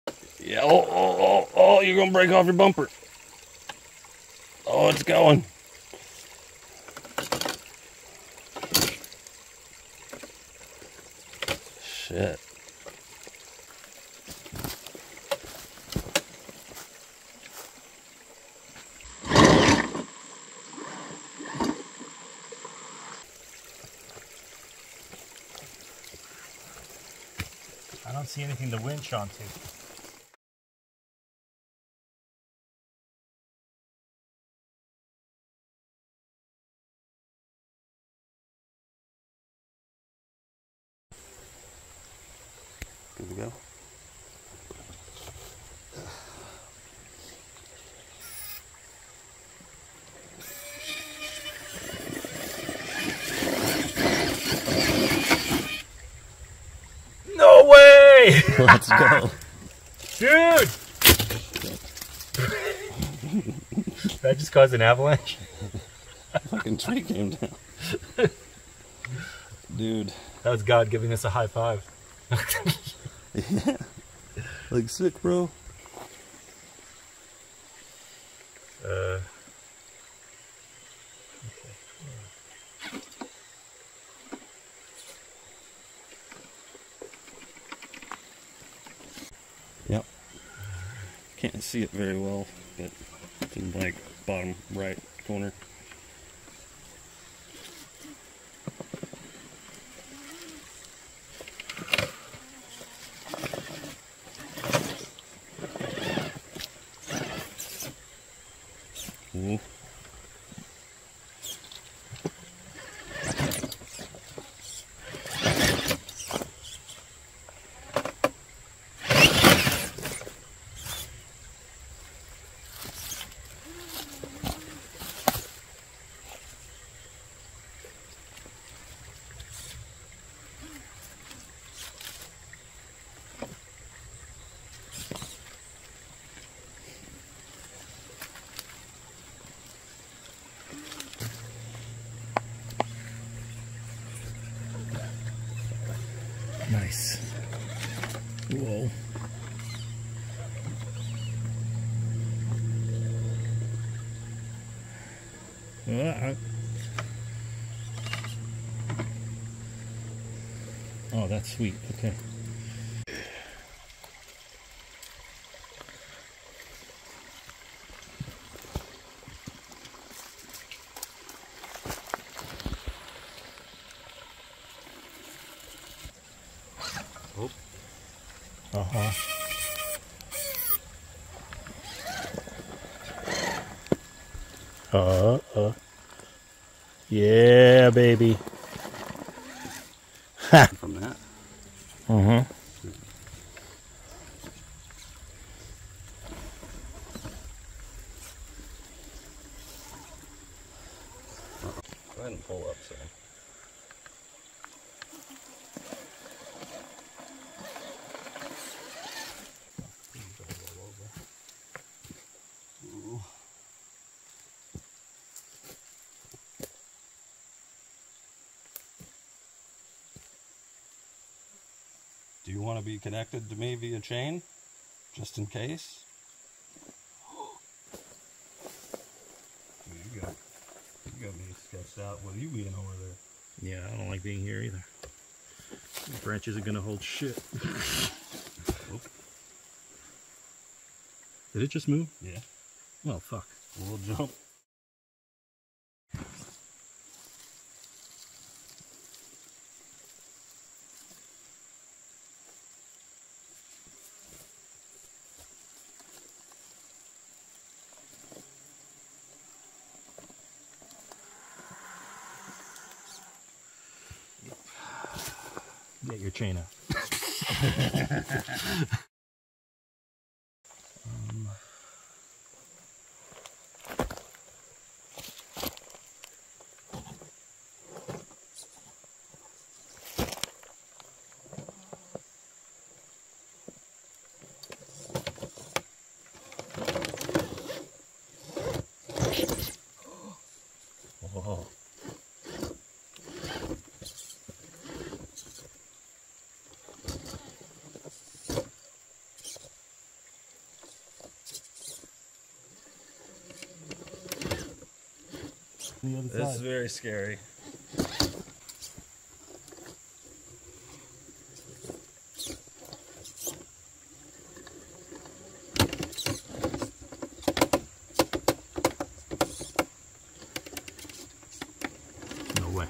Yeah, oh, you're gonna break off your bumper. Oh, it's going. Shit. I don't see anything to winch onto. Good to go. No way! Let's go. Dude! That just caused an avalanche? Fucking tree came down. Dude. That was God giving us a high five. Yeah. Like sick, bro. Yep. Can't see it very well, but it's in like bottom right corner. Ooh. Nice. Whoa. Oh, that's sweet. Okay. Oh. Uh-huh. Yeah, baby. From that. Uh-huh. Go ahead and pull up, sir. Do you want to be connected to me via chain? Just in case? You got me sketched out. What are you being over there? Yeah, I don't like being here either. The branches are gonna hold shit. Oop. Did it just move? Yeah. Well, fuck. A little jump. Get your chain out. Oh. The other This is side. very scary. No way.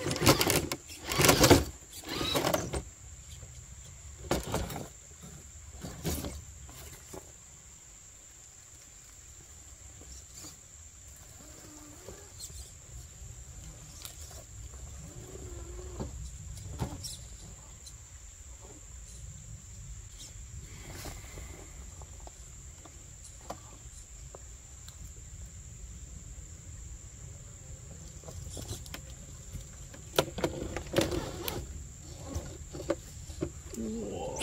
Whoa.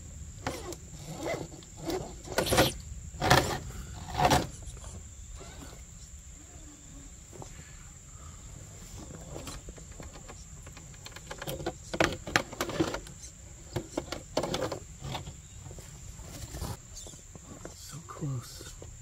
So close.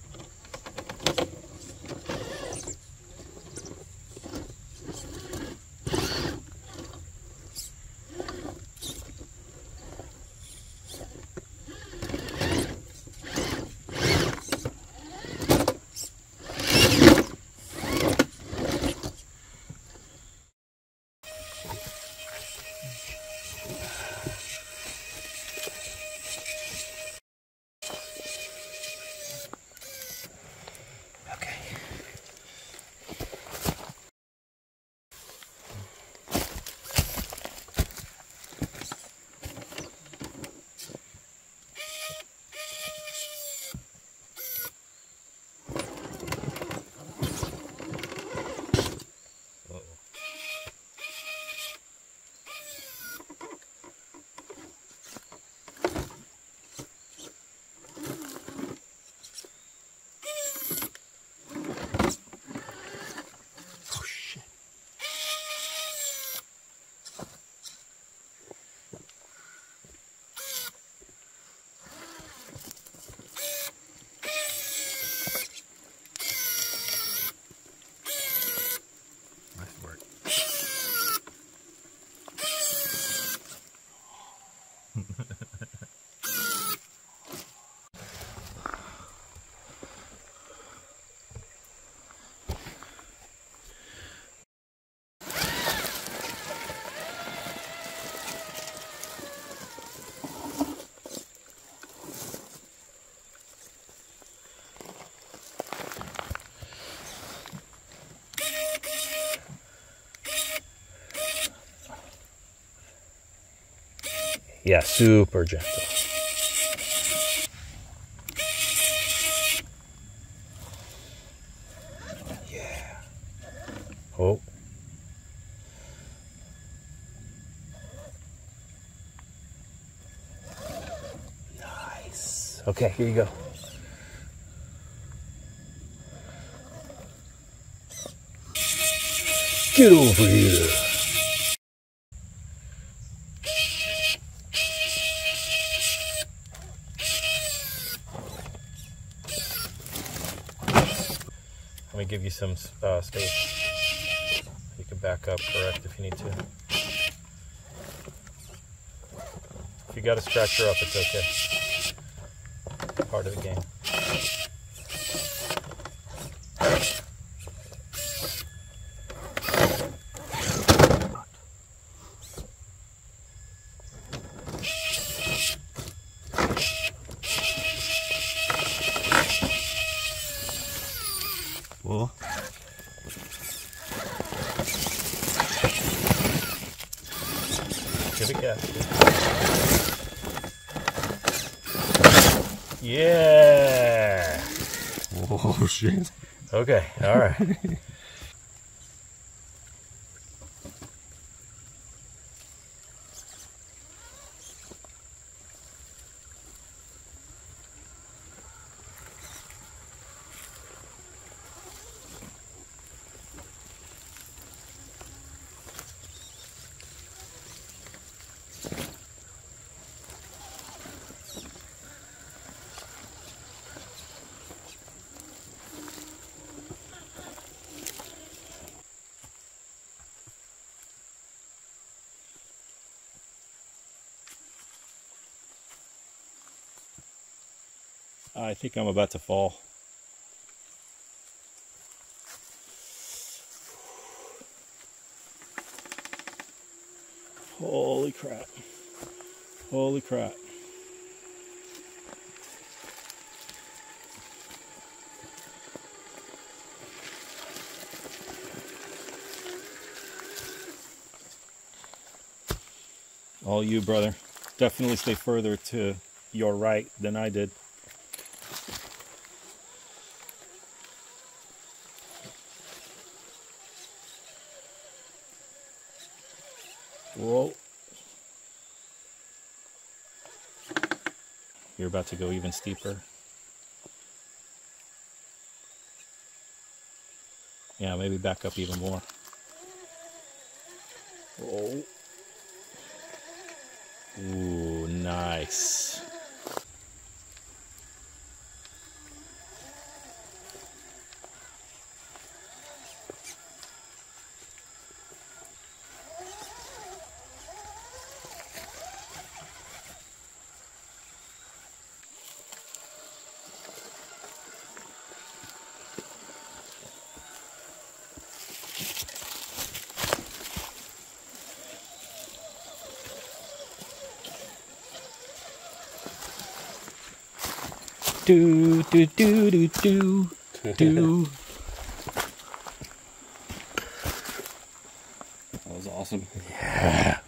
Yeah, super gentle. Yeah. Oh. Nice. Okay, here you go. Get over here. Let me give you some space. You can back up, correct, if you need to. If you got to scratch her up, it's okay. Part of the game. Well, give it gas. Yeah. oh shit. Okay, all right. I think I'm about to fall. Holy crap. Holy crap. All you, brother. Definitely stay further to your right than I did. Whoa. You're about to go even steeper. Yeah, maybe back up even more. Whoa. Ooh, nice. Do do do do do do. That was awesome. Yeah.